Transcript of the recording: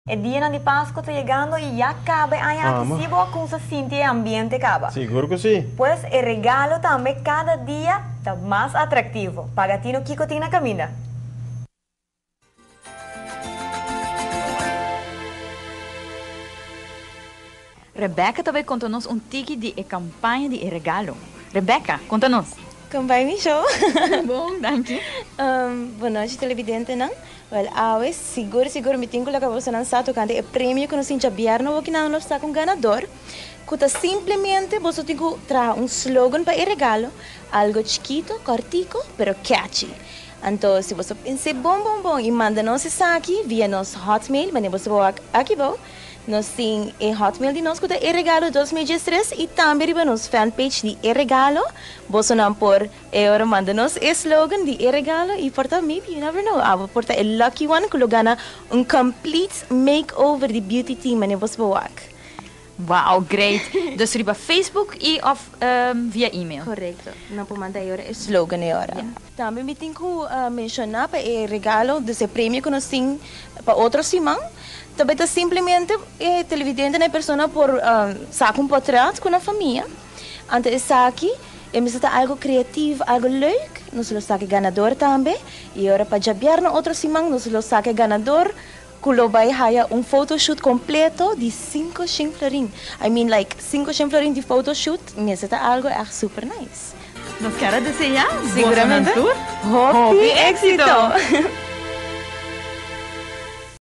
El día de Pascua está llegando y ya cabe anticipo con se siente ambiente acaba. Seguro que sí. Pues el regalo también cada día está más atractivo. Para ti no Kiko tiene camina. Rebeca também conta-nos tique de campanha de regalo. Rebeca, conta-nos. Campanha show. Bom, danke. Boa noite, televidente, não? Well, hoje, seguro, me tenho que você não está tocando o prêmio que nós temos vierno, que não está com ganador. Que simplesmente você tem que trazer slogan para o regalo, algo chiquito, cortico, pero catchy. Então, se você pensa bom, e manda-nos isso aqui via nosso Hotmail, mas você vai aqui, nós temos o Hotmail de nós, que é regalo 2013, e também no nosso fanpage de regalo, você não por manda-nos o slogan de regalo, e porta, maybe, you never know, porta o lucky one, que gana complete makeover de beauty team, mas você vai Wow, great. Dus via Facebook e of via e-mail. Correto. Não pode mandar o slogan agora. Também me tenho que mencionar para o regalo desse prêmio que nós temos para outros irmãos. Também está simplesmente televidente na pessoa por sacar portrait com a família. Antes de saque, está algo criativo, algo leuk. Nós lo saque ganador também. E agora para jabiar na outros irmãos, nós lo saque ganador. Kulo vai haya photoshoot completo de 5 florin. I mean, like 5 florin de photoshoot. Necessita algo super nice. Nos quero desejar seguramente. Happy éxito!